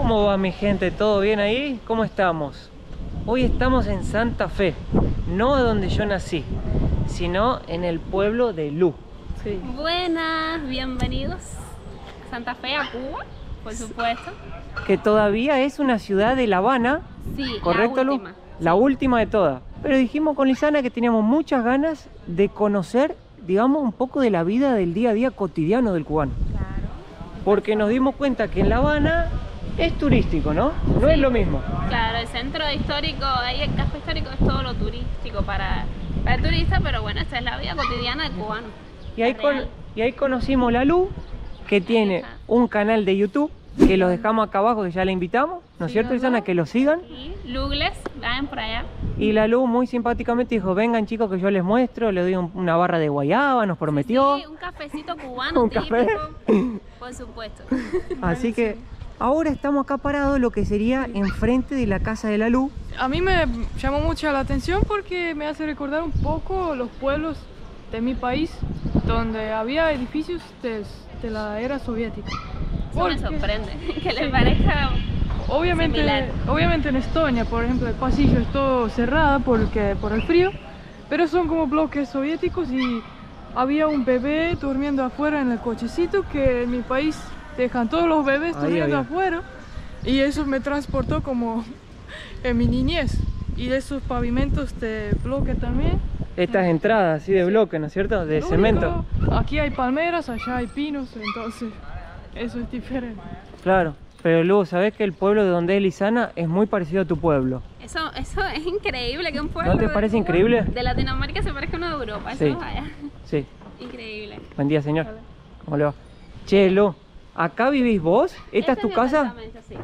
¿Cómo va mi gente? ¿Todo bien ahí? ¿Cómo estamos? Hoy estamos en Santa Fe, no donde yo nací, sino en el pueblo de Lu. Sí. Buenas, bienvenidos a Santa Fe, a Cuba, por supuesto. Que todavía es una ciudad de La Habana, Sí, ¿correcto, la última. Lu? La última de todas. Pero dijimos con Lisana que teníamos muchas ganas de conocer, digamos, un poco de la vida del día a día cotidiano del cubano. Claro. Porque nos dimos cuenta que en La Habana es turístico, ¿no? No es lo mismo. Claro, el centro histórico, ahí el casco histórico es todo lo turístico para el turista, pero bueno, esta es la vida cotidiana del cubano. Y ahí conocimos la Lu, que tiene está. un canal de YouTube, que los dejamos acá abajo, que ya la invitamos, ¿no es cierto, Lisana? Que lo sigan. Y Lugles, vayan por allá. Y la Lu muy simpáticamente dijo, vengan chicos que yo les muestro, le doy una barra de guayaba, nos prometió. Sí, un cafecito cubano Un típico, café. por supuesto. Así que ahora estamos acá parados, lo que sería enfrente de la casa de la Lu. A mí me llamó mucho la atención porque me hace recordar un poco los pueblos de mi país, donde había edificios de la era soviética. Eso me sorprende, que les parezca similar. Obviamente en Estonia, por ejemplo, el pasillo es todo cerrado por el frío, pero son como bloques soviéticos y había un bebé durmiendo afuera en el cochecito, que en mi país dejan todos los bebés durmiendo afuera, y eso me transportó como en mi niñez. Y esos pavimentos de bloque también. Estas entradas así de bloque, ¿no es cierto? De Lo cemento. único, aquí hay palmeras, allá hay pinos, entonces eso es diferente. Claro, pero Lu, ¿sabés que el pueblo de donde es Lisana es muy parecido a tu pueblo? Eso es increíble que un pueblo ¿No te parece increíble? de Latinoamérica se parezca a uno de Europa, eso Sí. no vaya. Sí. Increíble. Buen día, señor. ¿Cómo le va? Che, Lu, ¿acá vivís vos? ¿Esta es Este tu casa? departamento, sí.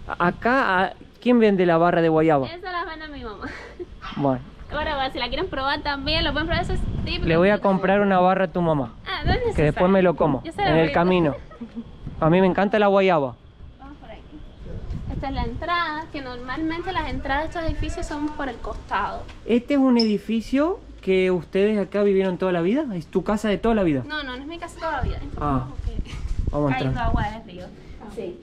Acá, ¿quién vende la barra de guayaba? Esa la vende mi mamá. Bueno, Ahora, bueno, si la quieren probar también, lo pueden probar, eso es típico. le voy a comprar una barra a tu mamá, Ah, no es necesario. que después me lo como, Yo se la en voy el a- camino. A mí me encanta la guayaba. Vamos por aquí. Esta es la entrada, que normalmente las entradas de estos edificios son por el costado. ¿Este es un edificio que ustedes acá vivieron toda la vida? ¿Es tu casa de toda la vida? No, no es mi casa todavía. Ah, vamos a Cayendo entrar. agua del río. Sí.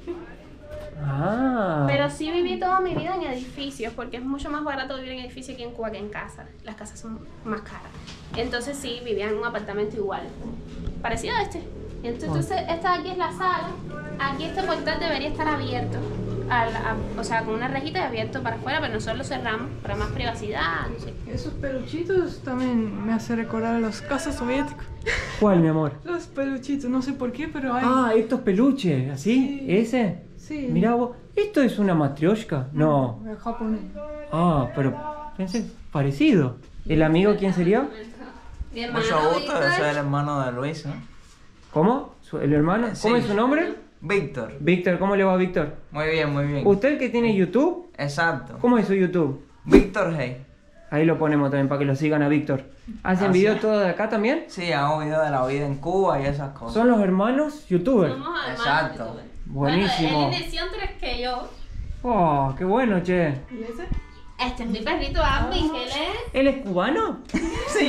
Ah, Pero sí viví toda mi vida en edificios, porque es mucho más barato vivir en edificios aquí en Cuba que en casa. Las casas son más caras. Entonces sí, vivía en un apartamento igual, parecido a este. Entonces esta de aquí es la sala. Aquí este portal debería estar abierto, o sea, con una rejita y abierto para afuera, pero nosotros lo cerramos para más privacidad, no sé. Esos peluchitos también me hace recordar a las casas soviéticas. ¿cuál, mi amor? Los peluchitos, no sé por qué, pero hay. Ah, estos peluches, ¿así? Sí. ¿Ese? Sí. Mirá vos, ¿esto es una matrioshka? No. El japonés. Ah, pero pensé, parecido. ¿El amigo quién sería? Mi hermano Mucho gusto, Víctor. yo soy el hermano de Luis, ¿no? ¿Cómo? ¿El hermano? ¿Cómo Sí. es su nombre? Víctor. Víctor, ¿cómo le va, Víctor? Muy bien, muy bien. ¿Usted que tiene YouTube? Exacto. ¿Cómo es su YouTube? Víctor Hey. Ahí lo ponemos también para que lo sigan a Víctor. ¿Hacen Ah, videos sí. todo de acá también? Sí, hago videos de la vida en Cuba y esas cosas. ¿Son los hermanos youtubers? Somos hermanos Exacto. youtubers. Buenísimo. Bueno, él inició antes que yo. Oh, qué bueno, che. ¿Y ese? Este es mi perrito Abby, que él es... ¿Él es cubano? Sí.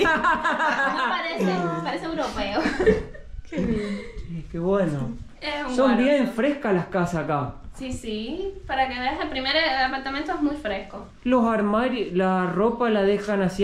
parece europeo. Qué bien. Sí, qué bueno. Es un Son guaro. bien frescas las casas acá. Sí, sí, para que veas, el primer apartamento es muy fresco. ¿Los armarios, la ropa la dejan así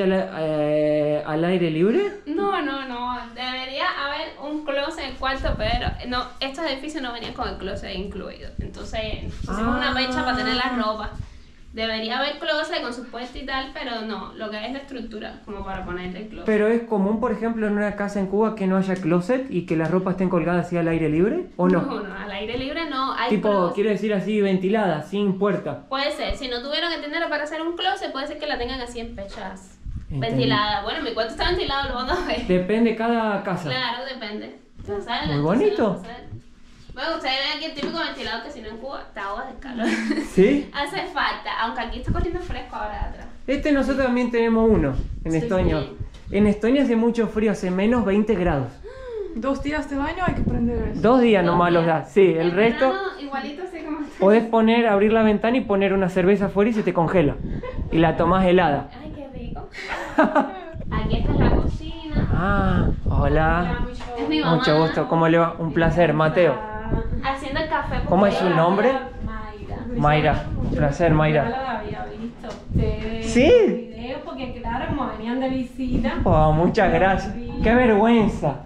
al aire libre? No, debería haber un closet en el cuarto, pero no, estos edificios no venían con el closet incluido. Entonces pusimos una mecha para tener la ropa. Debería haber closet con su puerta y tal, pero no, lo que es la estructura, como para ponerle el closet. ¿Pero es común, por ejemplo, en una casa en Cuba que no haya closet y que las ropas estén colgadas así al aire libre? ¿O no? No, al aire libre no, hay Tipo, closet. quiero decir así, ventilada, sin puerta. Puede ser, si no tuvieron el dinero para hacer un closet, puede ser que la tengan así en pechas. Entendí. Ventilada. Bueno, mi cuarto está ventilado, lo van a ver. Depende cada casa. Claro, depende. Entonces, Muy bonito. entonces, bueno, ustedes ven aquí el típico ventilador que si no en Cuba te ahogas de calor. ¿Sí? Hace falta, aunque aquí está corriendo fresco ahora atrás. Nosotros también tenemos uno en Sí, Estonia. sí. En Estonia hace mucho frío, hace menos 20 grados. 2 días del año hay que prender eso. 2 días nomás los da. Sí, el En resto verano, igualito así como está. podés abrir la ventana y poner una cerveza afuera y se te congela. Y la tomás helada. Ay, qué rico. Aquí esta es la cocina. Ah, hola. Es mi mamá. Mucho gusto, ¿cómo le va? Un placer, Mateo. Haciendo el café. ¿Cómo es su nombre? Mayra. Mayra, un placer, Ya Mayra. la había visto ustedes ¿Sí? en el video, porque claro, como venían de visita. Oh, muchas gracias. ¡Qué vergüenza!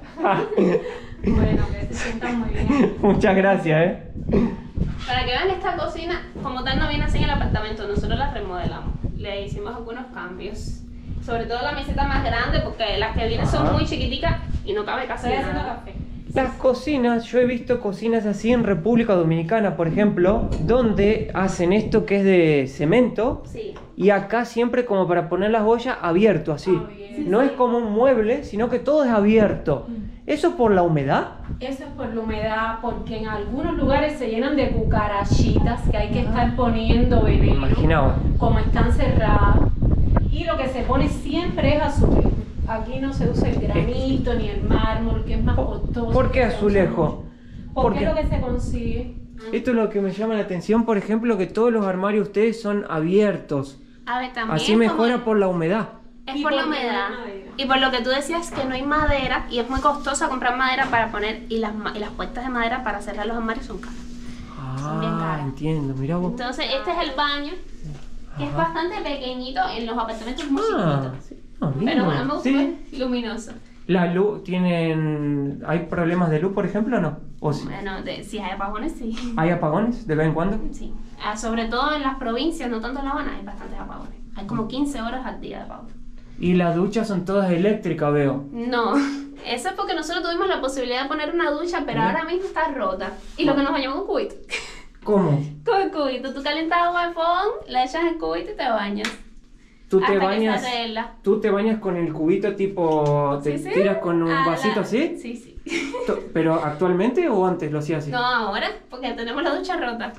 Bueno, que se sientan muy bien. Muchas gracias, Para que vean esta cocina, como tal no viene así en el apartamento, nosotros la remodelamos. Le hicimos algunos cambios. Sobre todo la meseta más grande, porque las que vienen son muy chiquiticas y no cabe casi Estoy haciendo nada. café. Las cocinas, yo he visto cocinas así en República Dominicana, por ejemplo, donde hacen esto que es de cemento Sí. y acá siempre como para poner las ollas abierto así. Abierto. No es como un mueble, sino que todo es abierto. ¿Eso por la humedad? Eso es por la humedad, porque en algunos lugares se llenan de cucarachitas que hay que estar poniendo veneno. Imaginaba. Como están cerradas. Y lo que se pone siempre es azulejo. Aquí no se usa el granito ni el mármol, que es más costoso. ¿Por qué que se usa azulejo? mucho. Porque es lo que se consigue. Esto es lo que me llama la atención, por ejemplo, que todos los armarios de ustedes son abiertos. A ver, también Así es mejora como- por la humedad. Es Y por la porque no hay humedad. madera. Y por lo que tú decías que no hay madera y es muy costoso comprar madera para poner y las puertas de madera para cerrar los armarios son caras. Son bien Ah, caras. entiendo, mirá vos. Entonces este es el baño, que es Ajá. bastante pequeñito en los apartamentos muy Ah, chiquitos. sí. Ah, lindo. Pero bueno, me gusta, Sí. es luminoso. La luz, ¿tienen... ¿Hay problemas de luz, por ejemplo, o no? ¿O sí? Bueno, si hay apagones, sí. ¿Hay apagones de vez en cuando? Sí. Sobre todo en las provincias, no tanto en La Habana, hay bastantes apagones. Hay como 15 horas al día de apagón. Y las duchas son todas eléctricas, veo. No, eso es porque nosotros tuvimos la posibilidad de poner una ducha, pero Mira. ahora mismo está rota. Y lo que nos bañamos con un cubito. ¿Cómo? Con el cubito, tú calientas agua de fogón, le echas el cubito y te bañas. ¿Tú te Hasta que bañas? se arregla. ¿Tú te bañas con el cubito tipo... te Sí, sí. tiras con un A vasito la- así? Sí, sí. ¿Pero actualmente o antes lo hacías así? No, ahora, porque tenemos la ducha rota.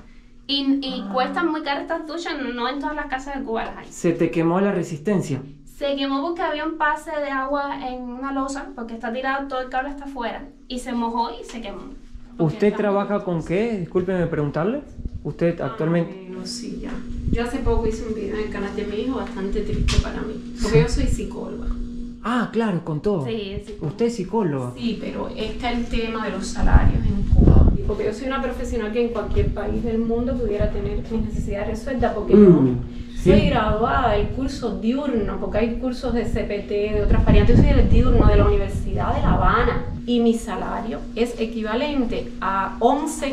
Y cuestan muy caras estas duchas, no en todas las casas de Cuba las hay. Se te quemó la resistencia. Se quemó porque había un pase de agua en una losa, porque está tirado, todo el cable está afuera. Y se mojó y se quemó. Porque ¿Usted está trabaja muy con costoso. qué? Discúlpeme preguntarle. ¿Usted actualmente...? No, sí, ya. Yo hace poco hice un video en el canal de mi hijo bastante triste para mí. Porque yo soy psicóloga. Ah, claro, con todo. Sí, sí. Usted es psicóloga. Sí, pero está el tema de los salarios en Cuba. Porque yo soy una profesional que en cualquier país del mundo pudiera tener mis necesidades resueltas. Porque yo sí. soy graduada del curso diurno, porque hay cursos de CPT, de otras variantes. Yo soy del diurno de la Universidad de La Habana. Y mi salario es equivalente a $11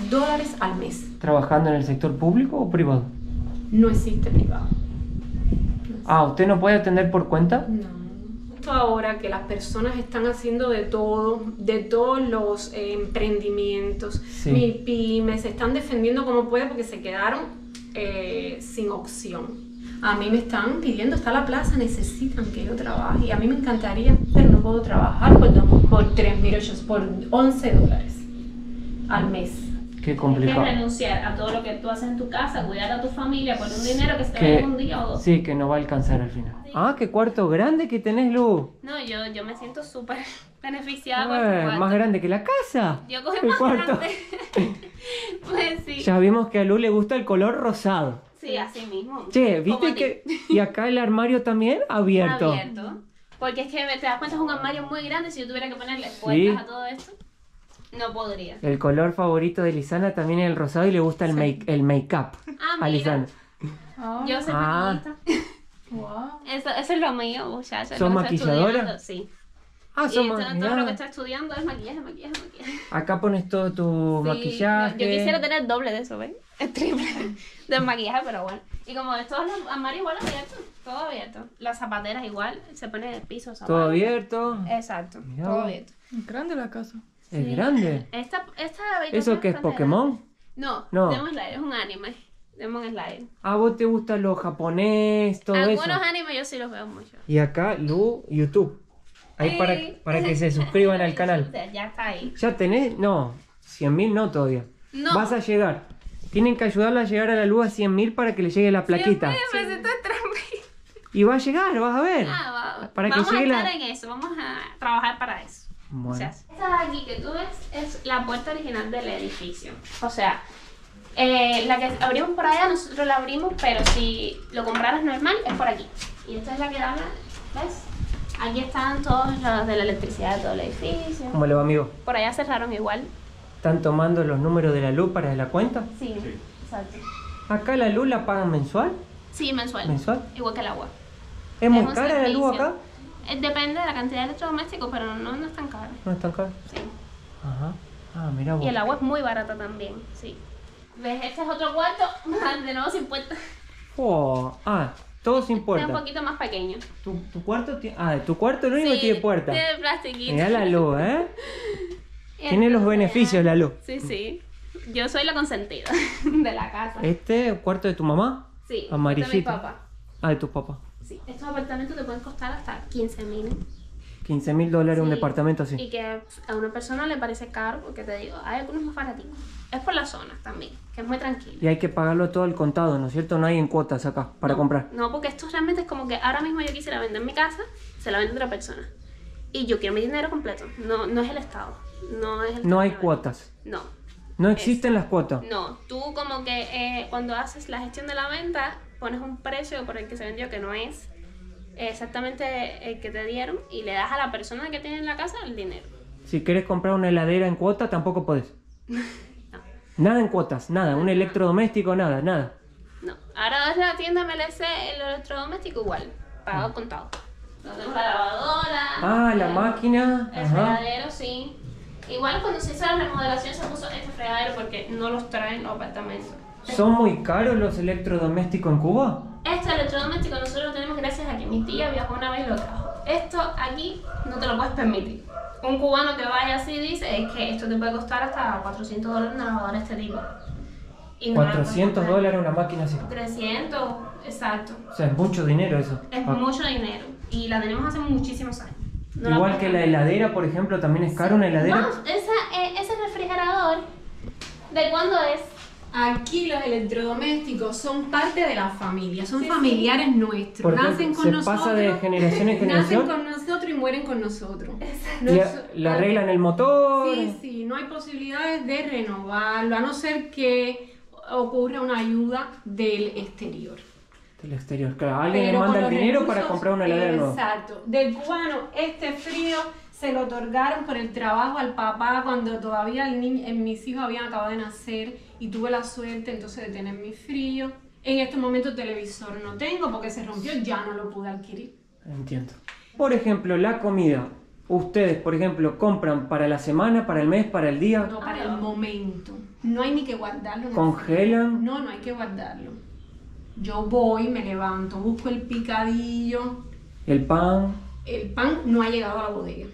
al mes. ¿Trabajando en el sector público o privado? No existe privado. Ah, ¿usted no puede atender por cuenta? No. Justo ahora que las personas están haciendo de todo, de todos los emprendimientos, Sí. mi pymes, se están defendiendo como pueden porque se quedaron sin opción. A mí me están pidiendo, está la plaza, necesitan que yo trabaje y a mí me encantaría, pero no puedo trabajar por $3.800, por $11 al mes. Qué Tienes que complicado. renunciar a todo lo que tú haces en tu casa, cuidar a tu familia por un dinero que se te Que- vaya en un día o dos. Sí, que no va a alcanzar al final. Ah, qué cuarto grande que tenés, Lu. No, yo me siento súper beneficiada por este cuarto. Más grande que la casa. Yo cogí El más cuarto. grande. Pues sí. Ya vimos que a Lu le gusta el color rosado. Sí, así mismo. Che, Como ¿viste a ti. que...? Y acá el armario también abierto. Abierto. Porque es que te das cuenta, es un armario muy grande. Si yo tuviera que ponerle puertas a todo esto, no podría. El color favorito de Lisana también es el rosado y le gusta el make-up Ah, a mira. Lisana. Yo soy Ah. maquillista. Wow. Eso es lo mío, muchacha. ¿Sos lo que estoy maquilladora? estudiando, sí. Ah, Y somos... entonces todo lo que estoy estudiando es maquillaje. Acá pones todo tu Sí, maquillaje. Yo quisiera tener doble de eso, ¿ves? El triple de maquillaje, pero bueno. Y como de todos los armarios igual abiertos, todo abierto. Las zapateras igual, se pone en el piso. Todo zapatos. abierto. Exacto, Mirá todo vos. abierto. Grande la casa. Es grande. Esta habitación ¿Eso qué es bastante Pokémon? grande. No, No. Demon Slayer es un anime. Demon Slayer. Ah, vos te gusta lo japonés, todo Algunos eso. animes yo sí los veo mucho. Y acá, Lu, YouTube. Ahí Sí. para que se suscriban al canal. Ya está ahí. ¿Ya tenés? No, 100.000 no todavía. No. Vas a llegar. Tienen que ayudarla a llegar a la luz a 100.000 para que le llegue la plaquita. Me siento trampa. Y va a llegar, vas a ver. Para que Vamos a llegue estar la... en eso, vamos a trabajar para eso. Bueno. O sea, esta de aquí que tú ves es la puerta original del edificio. O sea, la que abrimos por allá, nosotros la abrimos, pero si lo compraras normal, es por aquí. Y esta es la que da la... ¿Ves? Aquí están todos los de la electricidad de todo el edificio. ¿Cómo le va, amigo? Por allá cerraron igual. ¿Están tomando los números de la luz para la cuenta? Sí. Exacto. ¿Acá la luz la pagan mensual? Sí, mensual. ¿Mensual? Igual que el agua. ¿Es muy un cara la luz servicio. acá? Depende de la cantidad de electrodomésticos, pero no es tan caro. No es tan caro. Sí. Ajá. Ah, mira vos. Y el agua es muy barata también, sí. ¿Ves? Este es otro cuarto, de nuevo sin puerta. Oh, todo sin Es un puerta. poquito más pequeño. ¿Tu cuarto tiene...? Tu cuarto lo único Sí, tiene puerta. tiene plastiquito. Mirá la luz, ¿eh? Tiene los Entonces, beneficios la luz. Sí, sí. Yo soy la consentida de la casa. ¿Este cuarto de tu mamá? Sí, Amarillito. de mi papá. De tu papá. Sí, estos apartamentos te pueden costar hasta 15.000. $15.000 un Sí. departamento así. Y que a una persona le parece caro, porque te digo, hay algunos más baraticos. Es por la zona también, que es muy tranquilo. Y hay que pagarlo todo al contado, ¿no es cierto? No hay en cuotas acá para No, comprar. No, porque esto realmente es como que ahora mismo yo quisiera vender mi casa, se la vende otra persona. Y yo quiero mi dinero completo. No es el Estado. No es el No hay Estado. cuotas. No. No existen las cuotas. No. Tú como que cuando haces la gestión de la venta, pones un precio por el que se vendió que no es exactamente el que te dieron y le das a la persona que tiene en la casa el dinero. Si quieres comprar una heladera en cuota, tampoco podés. No. Nada en cuotas, nada. Un electrodoméstico, nada. No. Ahora es la tienda MLC, el electrodoméstico igual, pagado contado. No tenemos la lavadora. La máquina. El Ajá. fregadero, sí. Igual cuando se hizo la remodelación se puso este fregadero porque no los traen los apartamentos. ¿Son muy caros los electrodomésticos en Cuba? Este electrodoméstico nosotros lo tenemos gracias a que mi tía viajó una vez y lo trajo. Esto aquí no te lo puedes permitir. Un cubano que vaya así dice es que esto te puede costar hasta $400 una lavadora de este tipo. Y no la puedes comprar. $400 una máquina así. 300, exacto. O sea, es mucho dinero eso. Es mucho dinero y la tenemos hace muchísimos años. No Igual la que puedes la heladera, por ejemplo, también es cara una heladera. Vamos, ese refrigerador, ¿de cuándo es? Aquí los electrodomésticos son parte de la familia, son familiares nuestros. Porque Nacen con se nosotros. pasa de generación en generación. Nacen con nosotros y mueren con nosotros. Le arreglan el motor. Sí, no hay posibilidades de renovarlo, a no ser que ocurra una ayuda del exterior. Del exterior, claro. Alguien le Pero manda con el los dinero recursos, para comprar una heladera nueva. Exacto. Del cubano, este frío se lo otorgaron por el trabajo al papá cuando todavía mis hijos habían acabado de nacer y tuve la suerte entonces de tener mi frío. En estos momentos televisor no tengo porque se rompió, ya no lo pude adquirir. Entiendo. Por ejemplo, la comida. Ustedes, por ejemplo, compran para la semana, para el mes, para el día. No, para el momento. No hay ni que guardarlo. en el Congelan. frío. No hay que guardarlo. Yo voy, me levanto, busco el picadillo. El pan. El pan no ha llegado a la bodega.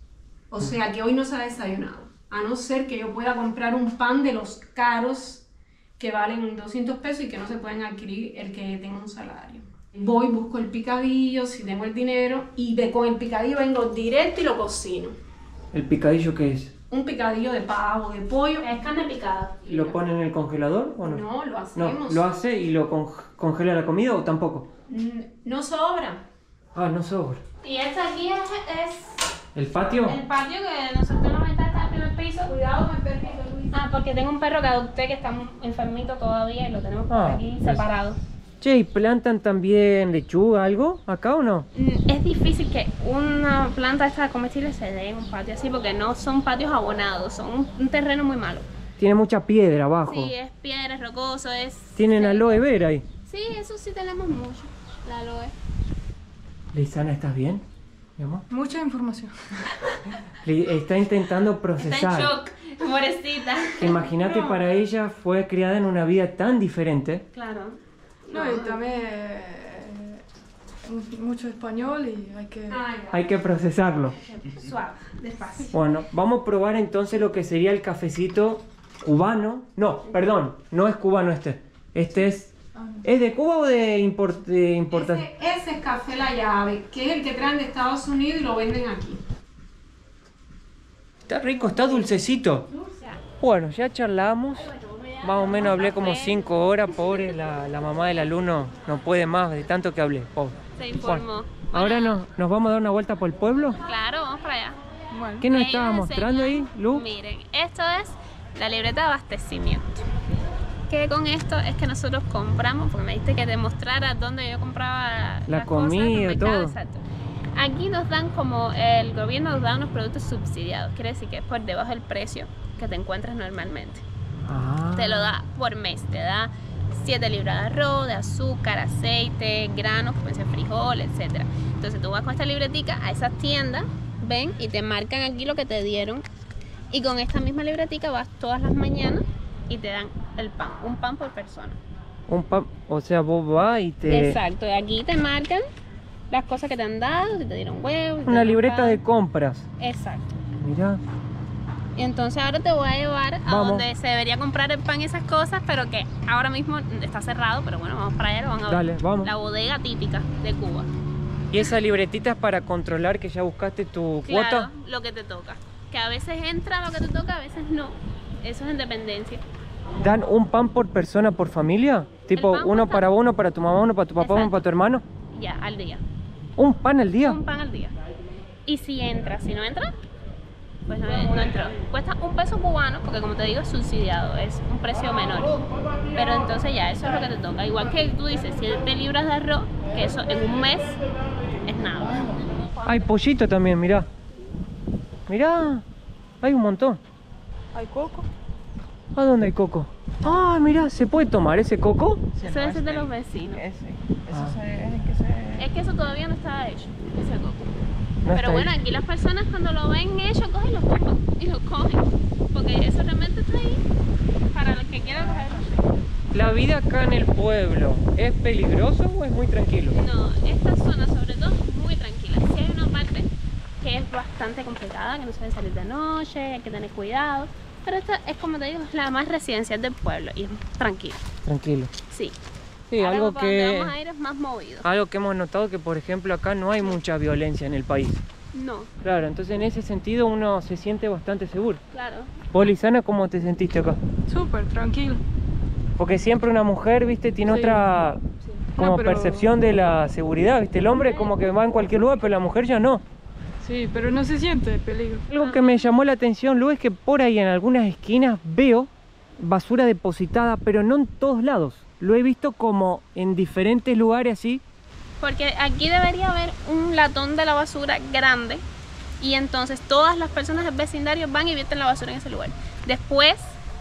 O sea que hoy no se ha desayunado. A no ser que yo pueda comprar un pan de los caros que valen 200 pesos y que no se pueden adquirir el que tenga un salario. Voy, busco el picadillo, si tengo el dinero, y con el picadillo vengo directo y lo cocino. ¿El picadillo qué es? Un picadillo de pavo, de pollo. Es carne picada. ¿Lo ponen en el congelador o no? No, lo hacemos. No, ¿lo hace y lo congela la comida o tampoco? No sobra. No sobra. Y este aquí es ¿El patio? el patio que nosotros la ventana está en el primer piso. Cuidado con el perrito, Luis. Porque tengo un perro que adopté que está enfermito todavía y lo tenemos por aquí pues. separado. Che, ¿y plantan también lechuga, algo acá o no? Es difícil que una planta esta comestible se dé en un patio así porque no son patios abonados, son un terreno muy malo. Tiene mucha piedra abajo. Sí, es piedra, es rocoso, es... Tienen aloe vera ahí. Sí, eso sí tenemos mucho, la aloe. Lisana, ¿estás bien? Mi amor. Mucha información. Está intentando Está procesar. en shock, pobrecita. Imagínate, para ella fue criada en una vida tan diferente. Claro. No, y también mucho español y hay que... Hay que procesarlo. Suave, despacio. Bueno, vamos a probar entonces lo que sería el cafecito cubano. No, perdón, no es cubano este. Este es... ¿Es de Cuba o de importación? Ese es café La Llave, que es el que traen de Estados Unidos y lo venden aquí. Está rico, está dulcecito. Bueno, ya charlamos. Más o menos hablé como 5 horas, pobre, la mamá del alumno no puede más de tanto que hablé, pobre. Se informó. Bueno, ahora nos vamos a dar una vuelta por el pueblo. Claro, vamos para allá. Bueno, ¿Qué nos Ahí estaba nos mostrando ahí, enseñan- Lu? Miren, esto es la libreta de abastecimiento. Que con esto es que nosotros compramos, porque me dijiste que te mostrara dónde yo compraba La las cosas, comida, los mercados, todo. exacto. Aquí nos dan como el gobierno nos da unos productos subsidiados, quiere decir que es por debajo del precio que te encuentras normalmente. Ah. Te lo da por mes, te da 7 libras de arroz, de azúcar, aceite, granos, que pueden ser frijol, etc. Entonces tú vas con esta libretica a esas tiendas, ven, y te marcan aquí lo que te dieron. Y con esta misma libretica vas todas las mañanas y te dan el pan, un pan por persona. Un pan, o sea, vos vas y te... Exacto, y aquí te marcan las cosas que te han dado, si te dieron huevos. si te Una dieron libreta pan. de compras. Exacto. Mirá. Y entonces ahora te voy a llevar a Vamos. donde se debería comprar el pan y esas cosas, pero que ahora mismo está cerrado, pero bueno, vamos para allá, lo van a ver. Dale, vamos. La bodega típica de Cuba. ¿Y esa libretita es para controlar que ya buscaste tu Claro, cuota? lo que te toca. Que a veces entra lo que te toca, a veces no. Eso es en dependencia. ¿Dan un pan por persona por familia? Tipo, pan uno cuesta- para uno, para tu mamá, uno para tu papá, uno Exacto. para tu hermano. Ya, al día. ¿Un pan al día? Un pan al día. Y si entra, si no entra, pues no entró. Cuesta $1 cubano, porque como te digo, es subsidiado, es un precio menor. Pero entonces ya, eso es lo que te toca. Igual que tú dices, 7 libras de arroz, que eso en un mes es nada. Hay pollito también, mirá. Mirá, hay un montón. Hay coco. ¿A dónde hay coco? Ah, mirá, ¿se puede tomar ese coco? Eso es de los vecinos. Ese. Es que eso todavía no está hecho, ese coco. No está Pero bueno, ahí. aquí las personas cuando lo ven hecho, cogen y lo toman y lo cogen. Porque eso realmente está ahí para los que quieran cogerlo. ¿La vida acá en el pueblo es peligroso o es muy tranquilo? No, esta zona sobre todo es muy tranquila. Sí hay una parte que es bastante complicada, que no se debe salir de noche, hay que tener cuidado. Pero esta es, como te digo, es la más residencial del pueblo y es tranquila. Tranquilo. Sí. Sí, Ahora algo para donde vamos que, a ir es más movido. algo que hemos notado que, por ejemplo, acá no hay mucha violencia en el país. No, Claro, entonces en ese sentido uno se siente bastante seguro. claro. ¿Vos, Lisana, cómo te sentiste acá? Súper tranquilo. Porque siempre una mujer, viste, tiene Sí. otra como No, pero- percepción de la seguridad, viste. El hombre como que va en cualquier lugar, pero la mujer ya no. Sí, pero no se siente peligro. Algo que me llamó la atención, Lu, es que por ahí en algunas esquinas veo basura depositada, pero no en todos lados. Lo he visto como en diferentes lugares así. Porque aquí debería haber un latón de la basura grande y entonces todas las personas del vecindario van y vierten la basura en ese lugar. Después,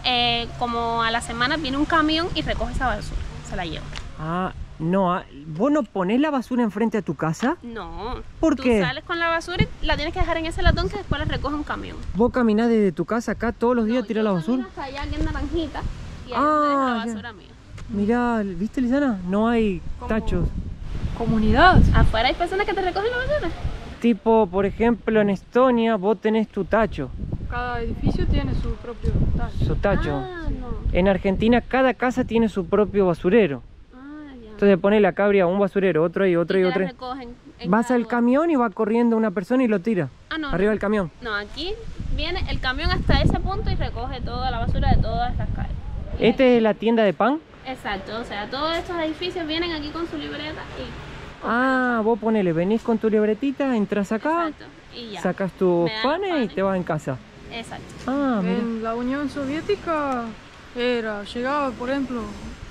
como a la semana, viene un camión y recoge esa basura, se la lleva. Ah, no, ¿vos no ponés la basura enfrente a tu casa? No. ¿Por Tú qué? sales con la basura y la tienes que dejar en ese latón que después la recoge un camión. ¿Vos caminás desde tu casa acá todos los días a tirar la Yo basura? camino hasta allá, que es naranjita, y ahí es Ah, donde dejo la ya. basura mía. Mirá, ¿viste, Lisana? No hay ¿Cómo? tachos. Comunidad. Afuera hay personas que te recogen la basura. Tipo, por ejemplo, en Estonia vos tenés tu tacho, Cada edificio tiene su propio tacho. su tacho. Ah, no. En Argentina cada casa tiene su propio basurero. Ah, ya. Entonces pone la cabria un basurero, otro y otro y te la otro. recogen en Vas cada al lugar. camión y va corriendo una persona y lo tira. Ah, no, Arriba no. del camión. No, aquí viene el camión hasta ese punto y recoge toda la basura de todas las calles. Y ¿Este es la tienda de pan? exacto, o sea, todos estos edificios vienen aquí con su libreta y... Ah, vos ponele, venís con tu libretita, entras acá, Exacto, y ya. sacas tus Me dan los panes y panes. te vas en casa. Exacto. Ah, mira. En la Unión Soviética llegaba, por ejemplo,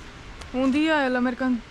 un día en la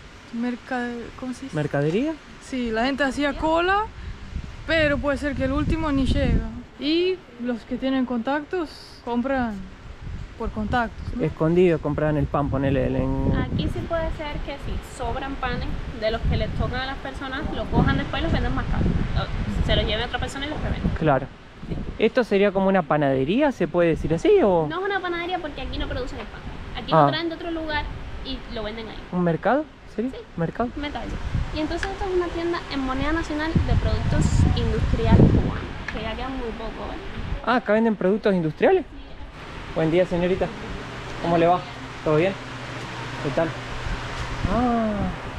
¿cómo se dice? ¿Mercadería? Sí, la gente hacía cola, pero puede ser que el último ni llega. Y los que tienen contactos compran por contactos, ¿no? Escondido, compraban el pan, ponele Aquí sí puede ser que si sobran panes de los que les tocan a las personas, lo cojan después y los venden más caros. Se los lleve a otra persona y los revenden. Claro. ¿Esto sería como una panadería, se puede decir así? ¿O No es una panadería porque aquí no producen el pan. Aquí Ah. lo traen de otro lugar y lo venden ahí. un mercado? ¿Sería? Sí. ¿Mercado? Metal. Y entonces esta es una tienda en moneda nacional de productos industriales cubanos, que ya quedan muy poco, ¿eh? Ah, acá venden productos industriales. Buen día, señorita. ¿Cómo le va? ¿Todo bien? ¿Qué tal? Ah,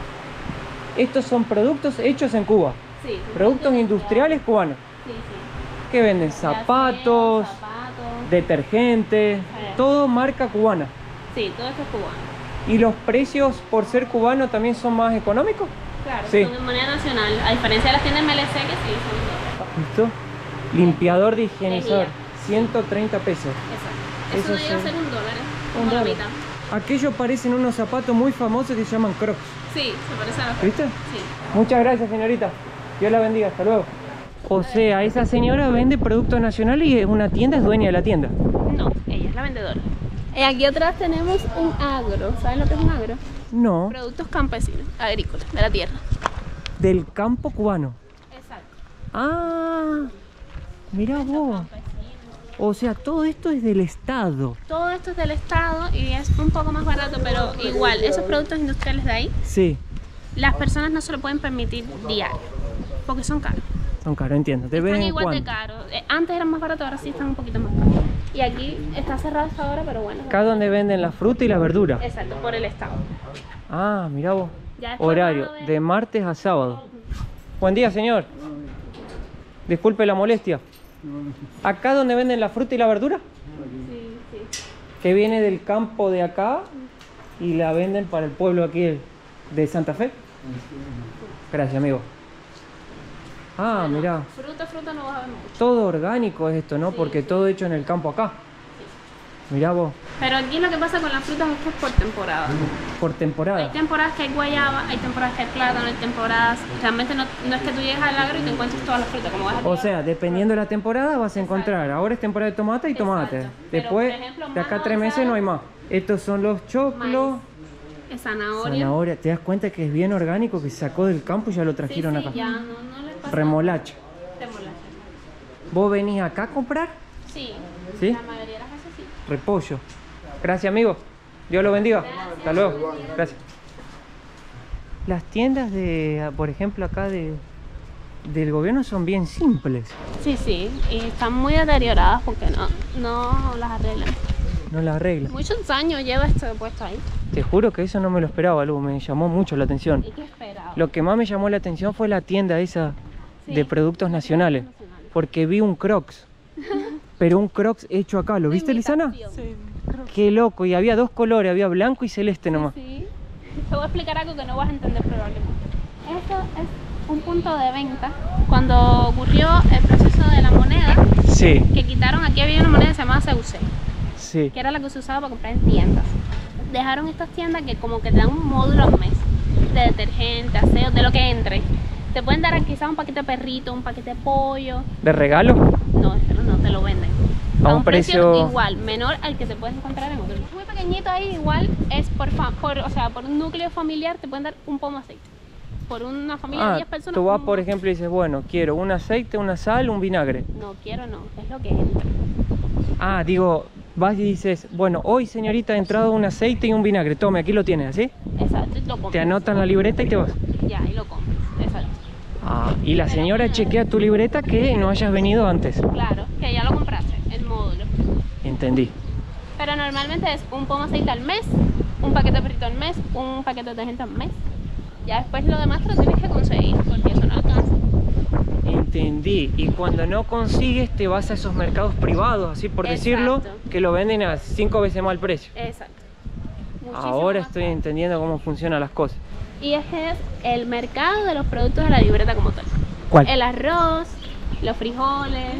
estos son productos hechos en Cuba. Sí, son Productos industriales cubanos. Sí, sí. Que venden zapatos, Zapatos. detergentes, todo marca cubana. Sí, todo esto es cubano. ¿Y los precios por ser cubano también son más económicos? Claro, Sí. son en moneda nacional. A diferencia de las tiendas MLC que sí son dólares. ¿Listo? Limpiador de higienizador, guía. 130 pesos. Exacto. Eso Eso no llega a sí. ser $1, Un como la dólar. mitad. Aquellos parecen unos zapatos muy famosos que se llaman Crocs. Sí, se parece a la ¿Viste? Sí. Muchas gracias, señorita. Dios la bendiga. Hasta luego. O sea, esa señora vende productos nacionales y es una tienda, es dueña de la tienda. No, ella es la vendedora. Y aquí atrás tenemos un agro. ¿Saben lo que es un agro? No, Productos campesinos, agrícolas, de la tierra. del campo cubano. Exacto. Ah, mirá vos. O sea, todo esto es del Estado. Todo esto es del Estado y es un poco más barato, pero igual, esos productos industriales de ahí, Sí, las personas no se lo pueden permitir diario, porque son caros. son caros, entiendo. De vez Están en igual de cuando. caros. Antes eran más baratos, ahora sí están un poquito más caros. Y aquí está cerrado hasta ahora, pero bueno. Acá donde venden la fruta y la verdura. Exacto, por el Estado. Ah, mirá vos. Ya después Horario, vamos a ver. de martes a sábado. Buen día, señor. Disculpe la molestia. ¿Acá donde venden la fruta y la verdura? Sí, sí. Que viene del campo de acá y la venden para el pueblo aquí de Santa Fe. Gracias, amigo. Ah, mirá. Fruta no vas a ver mucho. Todo orgánico es esto, ¿no? Sí, Porque sí. todo hecho en el campo acá. Mirá vos, Pero aquí lo que pasa con las frutas es que es por temporada. por Hay temporada. temporadas que hay guayaba, hay temporadas que hay plátano, hay temporadas... Realmente no es que tú llegues al agro y te encuentres todas las frutas, como vas a O sea, dependiendo de la temporada vas a encontrar. Ahora es temporada de tomate y tomate. Exacto. Pero, Después, por ejemplo, de acá a más 3 meses avanzado, no hay más. Estos son los choclos. es zanahoria. Zanahoria. ¿Te das cuenta que es bien orgánico, que se sacó del campo y ya lo trajeron sí, acá? ya, no le pasa Remolacha. remolacha. ¿Vos venís acá a comprar? Sí, ¿Sí? la mayoría de las veces sí. Repollo. Gracias, amigo. Dios lo bendiga. Hasta luego. Gracias. Las tiendas de, por ejemplo, acá del gobierno son bien simples. Sí, sí, y están muy deterioradas porque no las arreglan. No las arreglan. Muchos años lleva esto puesto ahí. Te juro que eso no me lo esperaba, Lu. Me llamó mucho la atención. ¿Y qué esperaba? Lo que más me llamó la atención fue la tienda esa Sí, de productos nacionales. Porque vi un Crocs. Pero un Crocs hecho acá. ¿Lo viste, Lisana? Sí, creo que Qué loco. Y había dos colores. Había blanco y celeste nomás. Sí. Te voy a explicar algo que no vas a entender probablemente. Esto es un punto de venta. Cuando ocurrió el proceso de la moneda, Sí, que quitaron, aquí había una moneda que se llamaba CUC, sí. que era la que se usaba para comprar en tiendas. Dejaron estas tiendas que como que te dan un módulo al mes de detergente, aseo, de lo que entre. Te pueden dar quizás un paquete de perrito, un paquete de pollo. ¿De regalo? No, pero no te lo venden. A un precio- igual, menor al que te puedes encontrar en otro. Muy pequeñito ahí, igual es por un núcleo familiar te pueden dar un pomo de aceite. Por una familia de Ah, 10 personas. tú vas, un- por ejemplo, y dices, bueno, quiero un aceite, una sal, un vinagre. No, quiero no, es lo que entra. Ah, digo, vas y dices, bueno, hoy, señorita, ha entrado un aceite y un vinagre. Tome, aquí lo tienes, ¿así? Exacto, y lo compras. Te anotan la libreta y te vas. Ya, y lo compras, exacto. Ah, y la señora chequea tu libreta que no hayas venido antes. Claro, que ya lo compraste, el módulo. Entendí. Pero normalmente es un pomo de aceite al mes, un paquete de perrito al mes, un paquete de detergente al mes. Ya después lo demás te lo tienes que conseguir, porque eso no alcanza. Entendí. Y cuando no consigues, te vas a esos mercados privados, así por decirlo, Exacto. que lo venden a 5 veces más el precio. Exacto. Muchísimo Ahora más estoy caro. entendiendo cómo funcionan las cosas. Y este es el mercado de los productos de la libreta como tal. ¿Cuál? El arroz, los frijoles,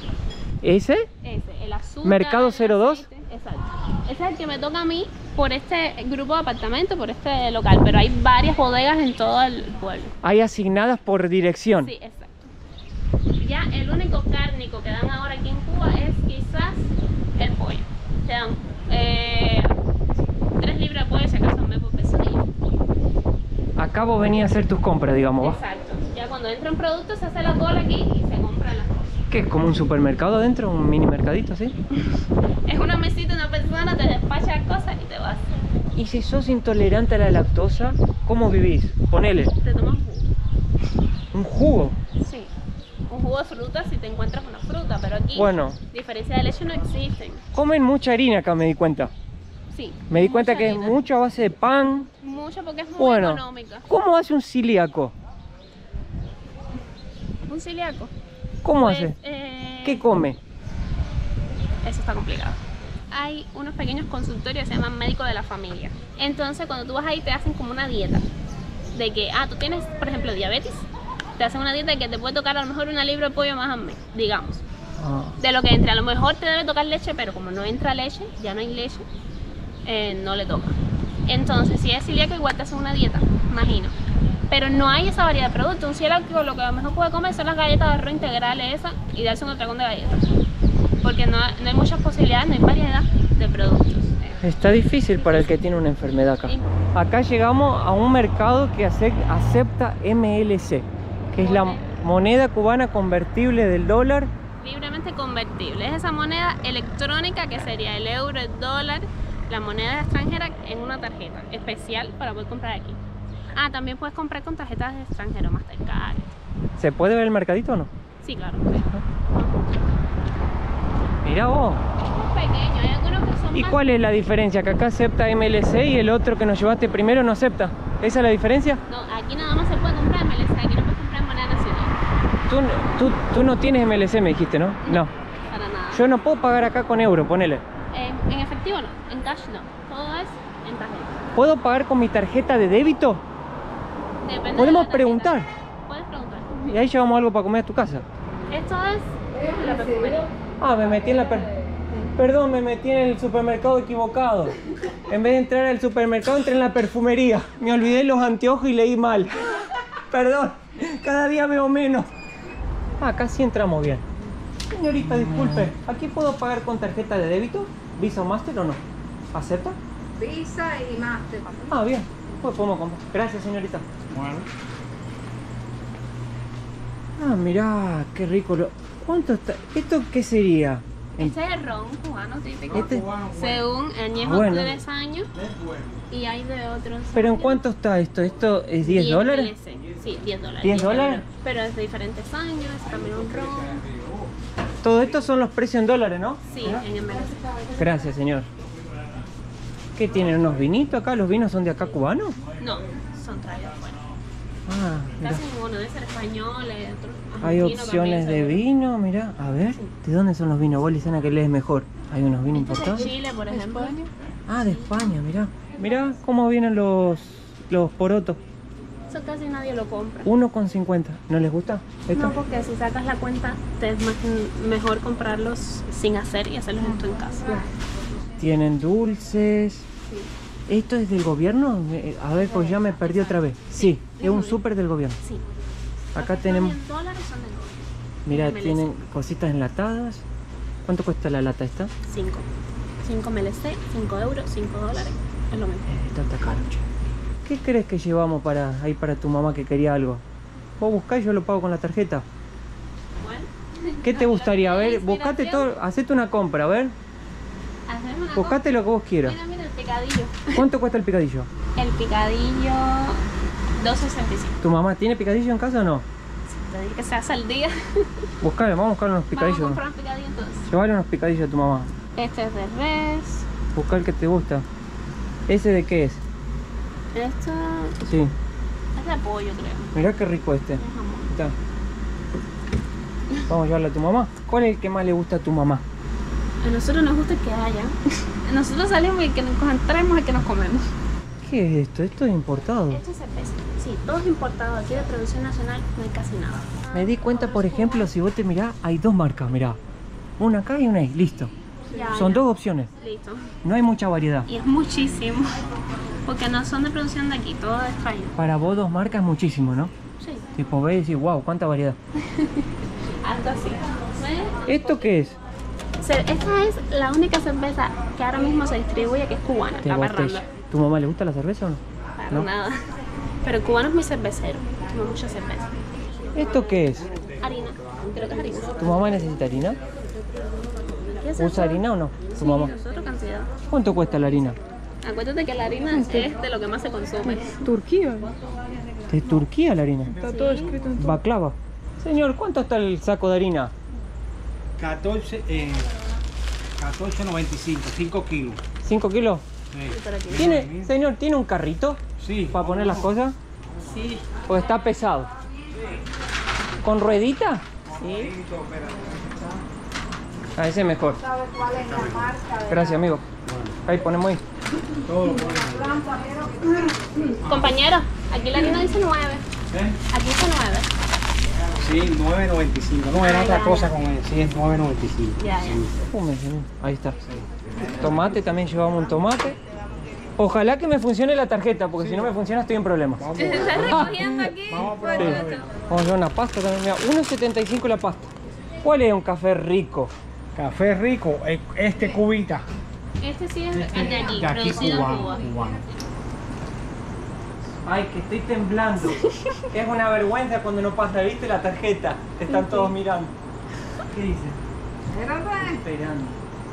¿Ese? el azúcar. ¿Mercado el 02? aceite. Exacto. Ese es el que me toca a mí por este grupo de apartamentos, por este local. Pero hay varias bodegas en todo el pueblo. Hay asignadas por dirección. Sí, exacto. Ya el único cárnico que dan ahora aquí en Cuba es quizás el pollo. Te dan 3 libras de pollo, si acaso me por pesadilla. Acá vos venís a hacer tus compras, digamos, ¿va? Exacto. Ya cuando entra un producto se hace la cola aquí y se compran las cosas. ¿Qué es como un supermercado adentro? ¿Un mini mercadito así? Es una mesita, una persona te despacha las cosas y te vas. Y si sos intolerante a la lactosa, ¿cómo vivís? Ponele, Te tomas jugo. un jugo. Sí. Un jugo de fruta si te encuentras una fruta, pero aquí Bueno. diferencia de leche no existen. Comen mucha harina acá, me di cuenta. Sí. Me di cuenta mucha que es harina. mucho a base de pan. Mucho porque es muy Bueno, económica. ¿cómo hace un celíaco? Un celíaco. ¿Cómo Pues, hace? ¿Qué come? Eso está complicado. Hay unos pequeños consultorios que se llaman médico de la familia. Entonces, cuando tú vas ahí, te hacen como una dieta. De que, tú tienes, por ejemplo, diabetes. Te hacen una dieta de que te puede tocar a lo mejor una libra de pollo más al mes, digamos. Ah, De lo que entre. A lo mejor te debe tocar leche, pero como no entra leche, ya no hay leche, no le toca. Entonces, si es celíaco, igual te hacen una dieta, imagino. Pero no hay esa variedad de productos. Un celíaco lo que a lo mejor puede comer son las galletas de arroz integrales esas y darse un tragón de galletas. porque no hay muchas posibilidades, no hay variedad de productos. Está difícil para el que tiene una enfermedad acá. Acá llegamos a un mercado que acepta MLC, que es la moneda cubana convertible del dólar. Libremente convertible. Es esa moneda electrónica que sería el euro, el dólar, la moneda extranjera en una tarjeta especial para poder comprar aquí. Ah, también puedes comprar con tarjetas de extranjero, Mastercard. ¿Se puede ver el mercadito o no? Sí, claro. Mira vos. Es pequeño, hay algunos que son ¿Y más... cuál es la diferencia? Que acá acepta MLC y el otro que nos llevaste primero no acepta. ¿Esa es la diferencia? No, aquí nada más se puede comprar MLC, aquí no puedes comprar moneda nacional. Tú no tienes MLC, me dijiste, ¿no? No. Para nada. Yo no puedo pagar acá con euro, ponele. En efectivo no, en cash no. Todo es en tarjeta. ¿Puedo pagar con mi tarjeta de débito? Depende Podemos de la tarjeta. preguntar. Puedes preguntar. Y ahí llevamos algo para comer a tu casa. Esto es la perfumería. Ah, me metí en la... Perdón, me metí en el supermercado equivocado. En vez de entrar al supermercado, entré en la perfumería. Me olvidé los anteojos y leí mal. Perdón, cada día veo menos. Ah, acá sí entramos bien. Señorita, disculpe, ¿aquí puedo pagar con tarjeta de débito? ¿Visa o Master o no? ¿Acepta? Visa y Master. Ah, bien. Pues podemos comprar. Gracias, señorita. Bueno. Ah, mirá, qué rico. ¿Cuánto está? ¿Esto qué sería? Este es el ron cubano típico. Este- Según añejo Bueno. 3 años. Y hay de otros. ¿Pero en años. cuánto está esto? ¿Esto es 10 dólares? MLC. Sí, 10 dólares. 10 dólares. euros. Pero es de diferentes años, es también un ron. Todo esto son los precios en dólares, ¿no? Sí, en MLC. Gracias, señor. ¿Qué tienen? ¿Unos vinitos acá? ¿Los vinos son de acá cubanos? No, son traídos fuera. Ah, mira. Casi ninguno, debe ser español, otros. Hay argentino opciones también, de seguro. vino, mira. A ver, ¿de dónde son los vinos? Vos, Lisana, que lees mejor. ¿Hay unos vinos Este es de importados? Chile, por ejemplo. Ah, de España, mira. Mira cómo vienen los porotos. Eso casi nadie lo compra. 1,50. ¿No les gusta? ¿Esto? No, porque si sacas la cuenta, te es mejor comprarlos sin hacer y hacerlos en tu casa. Tienen dulces. ¿Esto es del gobierno? A ver, pues ya me perdí otra vez. Sí, es un súper del gobierno. Sí. Acá tenemos, $100 son de gobierno. mira, MLC. tienen cositas enlatadas. ¿Cuánto cuesta la lata esta? 5 MLC, 5 euros, 5 dólares. Es lo mismo. Está caro, che. ¿Qué crees que llevamos para tu mamá que quería algo? Vos buscá y yo lo pago con la tarjeta. Bueno, ¿Qué te gustaría? A ver, Inspiración. buscate todo, hacete una compra, a ver. hacemos una Buscate lo que vos quieras. Mira, mira el picadillo. ¿Cuánto cuesta el picadillo? El picadillo, $2.65. ¿Tu mamá tiene picadillo en casa o no? Te dije que se hace al día. Buscale, vamos a buscar unos Vamos a picadillos. comprar un picadillo entonces. Llevale unos picadillos a tu mamá. Este es de res. Busca el que te gusta. ¿Ese de qué es? Esto Sí. es de pollo, creo. Mirá qué rico este. Es jamón. Está. Vamos a llevarle a tu mamá. ¿Cuál es el que más le gusta a tu mamá? A nosotros nos gusta que haya. Nosotros salimos y que nos encontremos y que nos comemos. ¿Qué es esto? Esto es importado. Esto es cerveza. Sí, todo es importado. Aquí de producción nacional no hay casi nada. Me di cuenta, por ejemplo, si vos te mirás, hay dos marcas, mirá. Una acá y una ahí, listo. Ya, Son ya. dos opciones. Listo. No hay mucha variedad. Y es muchísimo. Porque no son de producción de aquí, todo es traído. Para vos dos marcas es muchísimo, ¿no? Sí, Tipo, ves y decís, wow, cuánta variedad. algo así. ¿Esto qué es? Esta es la única cerveza que ahora mismo se distribuye que es cubana, De la botella. parranda. ¿Tu mamá le gusta la cerveza o no? Para ¿No? nada. Pero el cubano es muy cervecero. Toma mucha cerveza. ¿Esto qué es? Harina. Creo que es harina. ¿Tu mamá necesita harina? ¿Qué es ¿Usa eso? harina o no? ¿Tu Sí, mamá? nosotros cantidad. ¿Cuánto cuesta la harina? Acuérdate que la harina es de lo que más se consume. Turquía. De Turquía la harina. Está todo escrito en todo. Baklava. Señor, ¿cuánto está el saco de harina? 14.95, 5 kilos. ¿5 kilos? Sí. ¿Tiene, señor, ¿tiene un carrito Sí. para poner las cosas? Sí. Pues está pesado. ¿Con ruedita? Sí. A ese mejor. Gracias, amigo. Ahí ponemos ahí. Todo lo ponen. Compañero, aquí la harina dice 9. Aquí dice 9. Sí, 9.95. No, era otra cosa con él. Sí, es 9.95. Ya, ya. Sí. Fume, señor. Ahí está. Tomate, también llevamos un tomate. Ojalá que me funcione la tarjeta, porque si no me funciona estoy en problemas. ¿Estás recogiendo aquí? Vamos a Por probar. esto. Vamos a llevar una pasta también. Mira, 1.75 la pasta. ¿Cuál es un café rico? Café rico, este cubita. Este sí es el de aquí, De aquí producido en Cuba. cubano. Ay, que estoy temblando. Es una vergüenza cuando no pasa, ¿viste la tarjeta? Te están todos mirando. ¿Qué dice? Espérate. Esperando.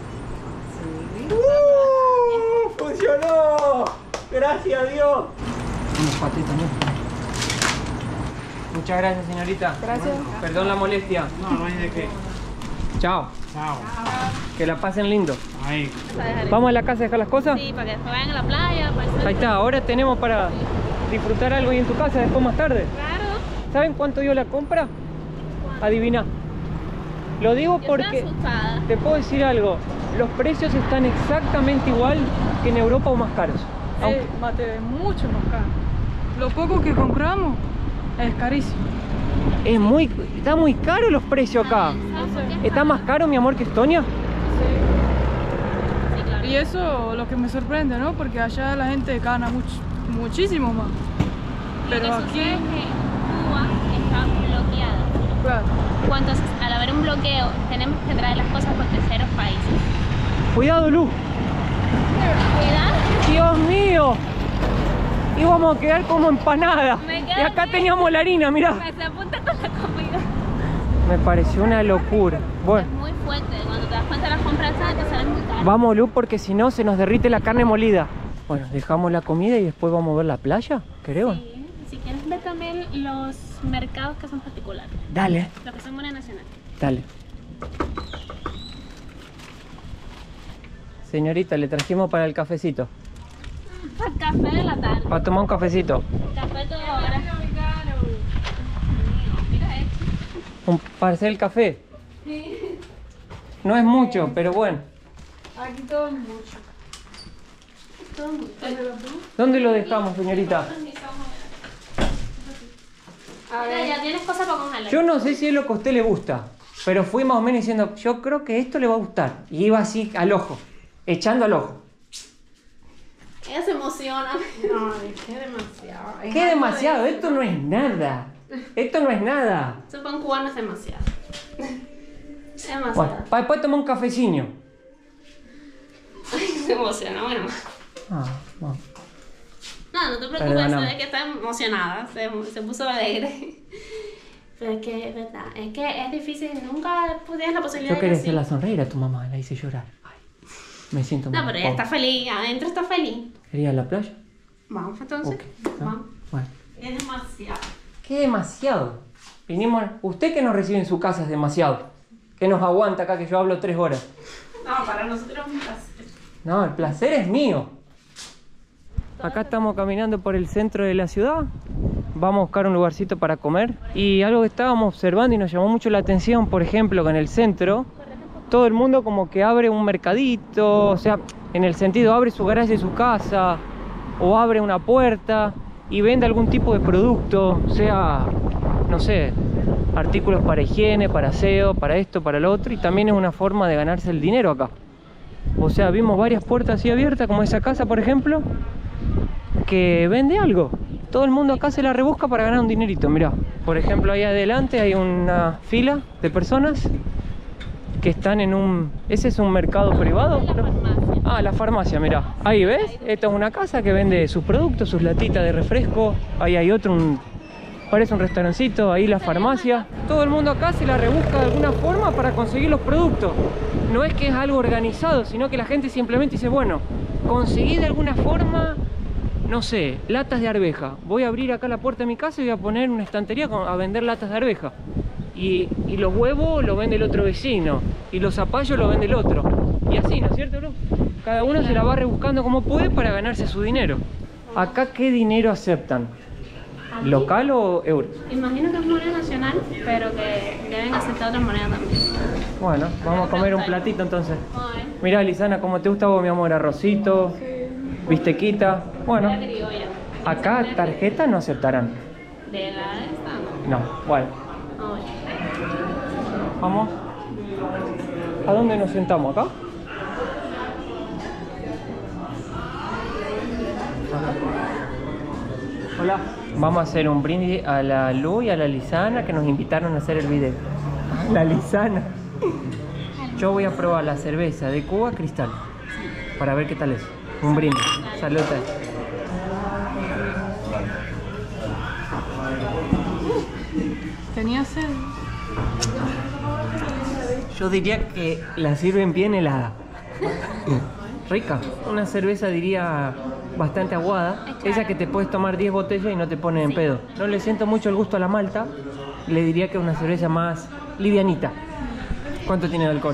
¡Funcionó! ¡Gracias a Dios! Unos patitos, ¿no? Muchas gracias, señorita. Gracias. Perdón la molestia. No, no hay de qué. Chao. Chao. Que la pasen lindo. Ahí. ¿Vamos a la casa a dejar las cosas? Sí, para que después vayan a la playa. Para el Ahí está, ahora tenemos para disfrutar algo ahí en tu casa después más tarde. Claro. ¿Saben cuánto dio la compra? Adivina. Lo digo Yo estoy porque asustada. te puedo decir algo. Los precios están exactamente igual que en Europa o más caros. Aunque- Mate, es mucho más caro. Lo poco que compramos es carísimo. está muy caro los precios acá. ¿Sabes por qué? ¿Está más caro, mi amor, que Estonia? Sí, claro. Y eso lo que me sorprende, ¿no? Porque allá la gente gana muchísimo más. Pero Lo que aquí, sucede es que Cuba está bloqueada. claro. Entonces, al haber un bloqueo, tenemos que traer las cosas por terceros países. Cuidado, Lu. Cuidado. Dios mío. Íbamos a quedar como empanada. Me Y quedé acá así. teníamos la harina, mirá. Se apunta con la comida. Me pareció una locura. Bueno, Es muy fuerte. Cuando te das cuenta de las compras, te salen muy caras. vamos, Lu, porque si no se nos derrite la carne molida. Bueno, dejamos la comida y después vamos a ver la playa, creo. Sí. Si quieres ver también los mercados que son particulares, Dale, los que son moneda nacional. dale. Señorita, le trajimos para el cafecito. Para el café de la tarde. Para tomar un cafecito. Café todo ahora. Mira esto. Para hacer el café. No es mucho, pero bueno. Aquí todo es mucho. Todo muy ¿Dónde lo dejamos, señorita? Mira, ya tienes cosas para congelar. Yo no sé si es lo que a usted le gusta, pero fui más o menos diciendo, yo creo que esto le va a gustar. Y iba así al ojo, echando al ojo. Ella se emociona. No, es que es demasiado. Es ¡Qué algo demasiado! de- Esto no es nada. Esto no es nada. Eso para un cubano es demasiado. Es demasiado. Bueno, para después tomar un cafecino. Ay, se emociona, bueno. Ah, bueno. No, no te preocupes, Perdóname. sé que está emocionada, se puso alegre. Pero es que es verdad, es que es difícil, nunca tienes la posibilidad Yo de quería que hacerla así. sonreír a tu mamá, la hice llorar. Ay, me siento No, mal. pero ella está feliz, adentro está feliz. ¿Quería ir a la playa? Vamos entonces, Ok. ¿No? vamos. Bueno. Es demasiado. ¿Qué demasiado? Vinimos... Usted que nos recibe en su casa es demasiado. Que nos aguanta acá que yo hablo 3 horas. No, para nosotros es un placer. No, el placer es mío. Acá estamos caminando por el centro de la ciudad. Vamos a buscar un lugarcito para comer. Y algo que estábamos observando y nos llamó mucho la atención, por ejemplo, que en el centro, todo el mundo como que abre un mercadito, o sea, en el sentido abre su garaje de su casa, o abre una puerta y vende algún tipo de producto, sea, no sé, artículos para higiene, para aseo, para esto, para lo otro, y también es una forma de ganarse el dinero acá. O sea, vimos varias puertas así abiertas, como esa casa, por ejemplo, que vende algo. Todo el mundo acá se la rebusca para ganar un dinerito. Mirá, por ejemplo, ahí adelante hay una fila de personas que están en un... ¿Ese es un mercado privado? La farmacia. Ah, la farmacia, mirá. Ahí, ¿ves? Esta es una casa que vende sus productos, sus latitas de refresco. Ahí hay otro, parece un restaurancito, ahí la farmacia. Todo el mundo acá se la rebusca de alguna forma para conseguir los productos. No es que es algo organizado, sino que la gente simplemente dice, bueno, conseguí de alguna forma, no sé, latas de arveja. Voy a abrir acá la puerta de mi casa y voy a poner una estantería a vender latas de arveja. Y los huevos los vende el otro vecino. Y los zapallos los vende el otro. Y así, ¿no es cierto, bro? Cada uno se la va rebuscando como puede para ganarse su dinero. ¿Acá qué dinero aceptan? ¿Local o euros? Imagino que es moneda nacional, pero que deben aceptar otra moneda también. Bueno, vamos a comer un platito entonces. Ay, Mirá, Lisana, como te gusta a vos, mi amor, arrocito, bistequita. Bueno, la criolla. acá tarjeta no aceptarán. De la esta, no. No, bueno, Ay. vamos. ¿A dónde nos sentamos? ¿Acá? Hola. Vamos a hacer un brindis a la Lu y a la Lisana que nos invitaron a hacer el video. La Lisana. Yo voy a probar la cerveza de Cuba Cristal para ver qué tal es. Un brindis. Salud. Tenía sed. Yo diría que la sirven bien helada. Rica. Una cerveza diría bastante aguada. Esa que te puedes tomar 10 botellas y no te ponen en pedo. No le siento mucho el gusto a la malta. Le diría que es una cerveza más livianita. ¿Cuánto tiene de alcohol?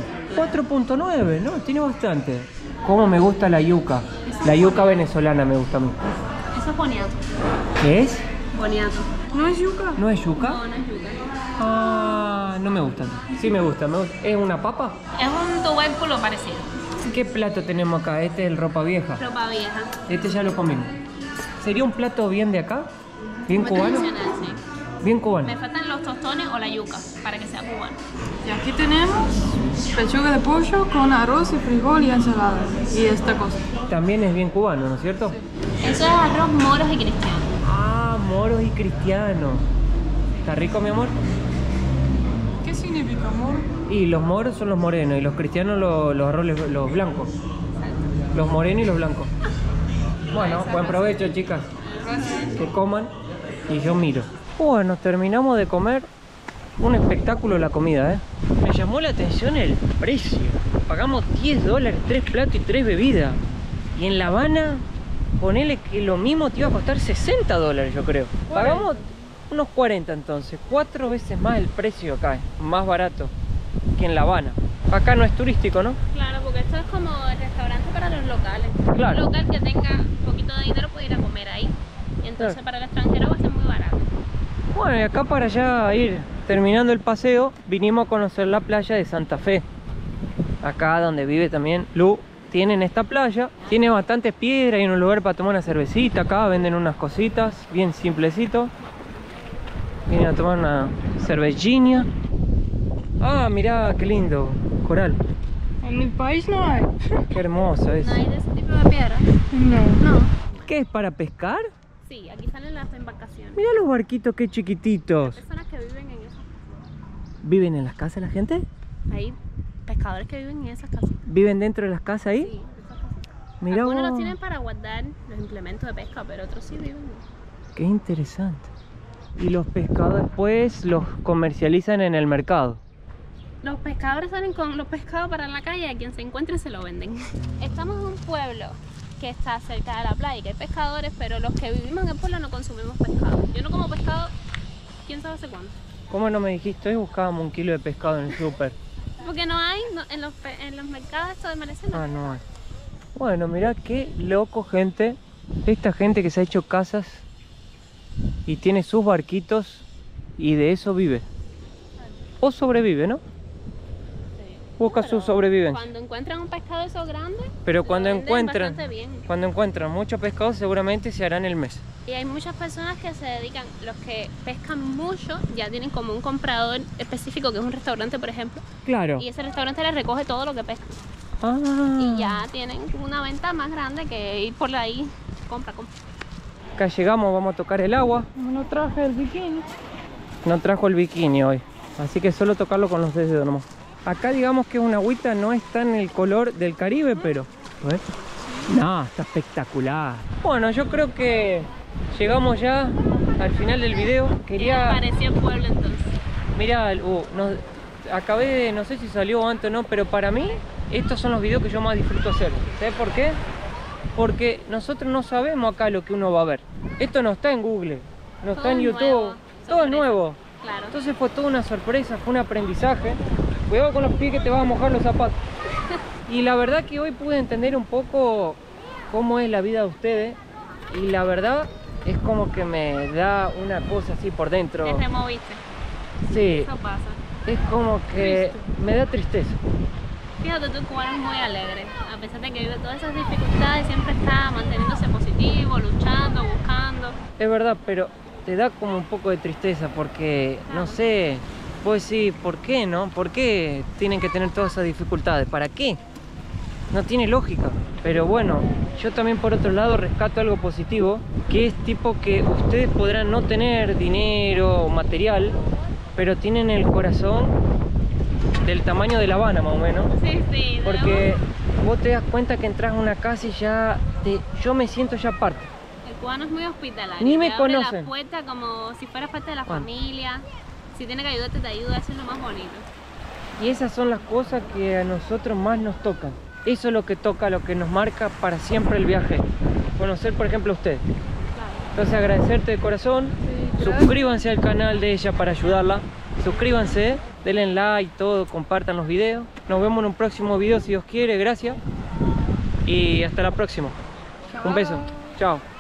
4.9, ¿no? Tiene bastante. Cómo me gusta la yuca. La yuca venezolana me gusta a mí. Eso es boniato. ¿Qué es? Boniato. ¿No es yuca? ¿No es yuca? No, no es yuca. Ah, no me gusta. Sí me gusta. ¿Es una papa? Es un tubérculo parecido. ¿Qué plato tenemos acá? Este es el ropa vieja. Ropa vieja. Este ya lo comimos. ¿Sería un plato bien de acá? ¿Bien Muy cubano? tradicional, sí. Bien cubano. Me faltan los tostones o la yuca para que sea cubano. Y aquí tenemos pechuga de pollo con arroz y frijol y ensalada. Y esta cosa. También es bien cubano, ¿no es cierto? Eso es arroz, moros y cristianos. Ah, moros y cristianos. ¿Está rico, mi amor? ¿Qué significa amor? Y los moros son los morenos y los cristianos los arroces, los blancos. Los morenos y los blancos. Bueno, buen provecho, chicas. Que coman y yo miro. Bueno, terminamos de comer. Un espectáculo la comida, ¿eh? Me llamó la atención el precio. Pagamos $10, 3 platos y 3 bebidas. Y en La Habana, ponele que lo mismo te iba a costar $60, yo creo. Pagamos unos 40 entonces. 4 veces más el precio acá, más barato que en La Habana. Acá no es turístico, ¿no? Claro, porque esto es como el restaurante para los locales. Claro. Un local que tenga un poquito de dinero puede ir a comer ahí. Y entonces Claro. para el extranjero va a ser muy barato. Bueno, y acá para ya ir terminando el paseo, vinimos a conocer la playa de Santa Fe. Acá donde vive también Lu. Tienen esta playa, tiene bastantes piedras y un lugar para tomar una cervecita. Acá venden unas cositas, bien simplecito. Vienen a tomar una cervecina. Ah, mirá, qué lindo, coral. En mi país no hay. Qué hermoso es. ¿No hay de ese tipo de piedra? No. No. ¿Qué es para pescar? Sí, aquí salen las embarcaciones. Mirá los barquitos, qué chiquititos. Personas que viven en esas ¿Viven en las casas la gente? Hay pescadores que viven en esas casas. ¿Viven dentro de las casas ahí? Sí, esas casas. Mirá Algunos vos. los tienen para guardar los implementos de pesca, pero otros sí viven. Qué interesante. Y los pescados después los comercializan en el mercado. Los pescadores salen con los pescados para la calle y a quien se encuentre se lo venden. Estamos en un pueblo que está cerca de la playa, que hay pescadores, pero los que vivimos en el pueblo no consumimos pescado. Yo no como pescado, quién sabe hace cuándo. ¿Cómo no me dijiste? Hoy buscábamos 1 kilo de pescado en el súper. Porque no hay, en los mercados esto de Malecena. Ah, no hay. Bueno, mirá qué loco, gente. Esta gente que se ha hecho casas y tiene sus barquitos y de eso vive. O sobrevive, ¿no? Busca su sobrevivencia. Cuando encuentran un pescado de esos grandes, Pero cuando lo venden encuentran, bastante bien. cuando encuentran mucho pescado, seguramente se harán el mes. Y hay muchas personas que se dedican, los que pescan mucho, ya tienen como un comprador específico, que es un restaurante, por ejemplo. Claro. Y ese restaurante les recoge todo lo que pescan. Ah. Y ya tienen una venta más grande que ir por ahí, compra. Acá llegamos, vamos a tocar el agua. No traje el bikini. No trajo el bikini hoy, así que solo tocarlo con los dedos nomás. Acá digamos que una agüita no está en el color del Caribe, pero... ¿ves? No, está espectacular. Bueno, yo creo que llegamos ya al final del video. ¿Qué les pareció el pueblo entonces? Mirá, acabé de... no sé si salió antes o no, pero para mí estos son los videos que yo más disfruto hacer. ¿Sabes por qué? Porque nosotros no sabemos acá lo que uno va a ver. Esto no está en Google, no está en YouTube. Nuevo, Todo es sorpresa. nuevo. Claro. Entonces fue toda una sorpresa, fue un aprendizaje. Cuidado con los pies que te vas a mojar los zapatos. Y la verdad que hoy pude entender un poco cómo es la vida de ustedes. Y la verdad es como que me da una cosa así por dentro. Te removiste. Sí, Eso pasa. es como que me da tristeza. Fíjate, tú cubano es muy alegre. A pesar de que vive todas esas dificultades, siempre está manteniéndose positivo, luchando, buscando. Es verdad, pero te da como un poco de tristeza porque, no sé, vos decís, ¿por qué no? ¿Por qué tienen que tener todas esas dificultades? ¿Para qué? No tiene lógica. Pero bueno, yo también por otro lado rescato algo positivo, que es tipo que ustedes podrán no tener dinero o material, pero tienen el corazón del tamaño de La Habana más o menos. Sí, sí. Porque vos te das cuenta que entras a una casa y ya yo me siento ya parte. El cubano es muy hospitalario. Ni me te abre conocen. la puerta como si fueras parte de la Bueno. familia. Si tiene que ayudarte, te ayuda. Eso es lo más bonito. Y esas son las cosas que a nosotros más nos tocan. Eso es lo que toca, lo que nos marca para siempre el viaje. Conocer, por ejemplo, a usted. Entonces agradecerte de corazón. Sí, gracias. Suscríbanse al canal de ella para ayudarla. Suscríbanse, denle like, todo, compartan los videos. Nos vemos en un próximo video si Dios quiere. Gracias. Y hasta la próxima. Un beso. Chao.